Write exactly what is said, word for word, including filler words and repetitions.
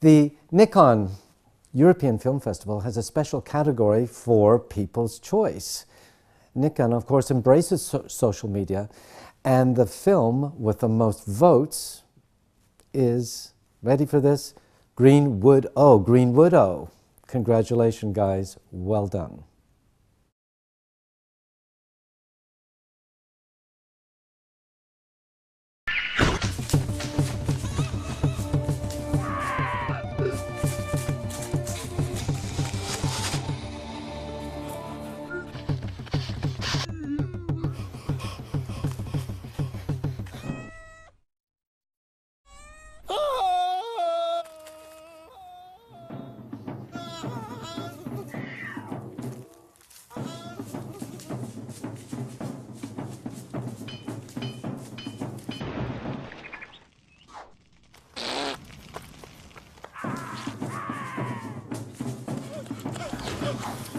The Nikon European Film Festival has a special category for people's choice. Nikon, of course, embraces so social media, and the film with the most votes is, ready for this, Greenwoodo. Greenwoodo. Congratulations, guys. Well done. Oh!